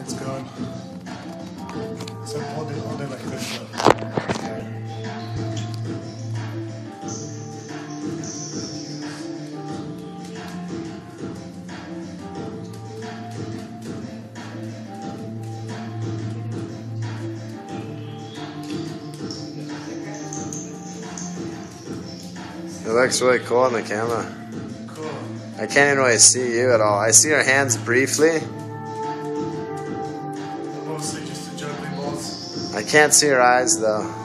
it's gone. So hold it like this. It looks really cool on the camera. Cool. I can't even really see you at all. I see your hands briefly. Mostly just the juggling balls. I can't see your eyes though.